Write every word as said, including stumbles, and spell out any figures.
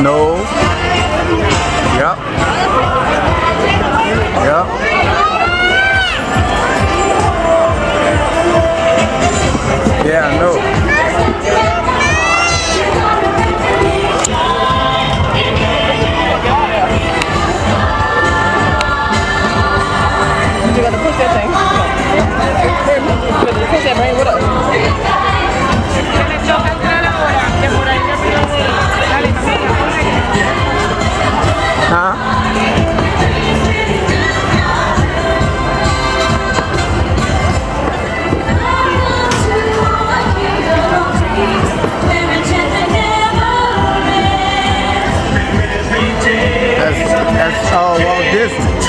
No. Yep. Yep. Yeah, I know. You gotta push that thing. You gotta push that brain with us. Huh? That's, that's uh, Walt Disney.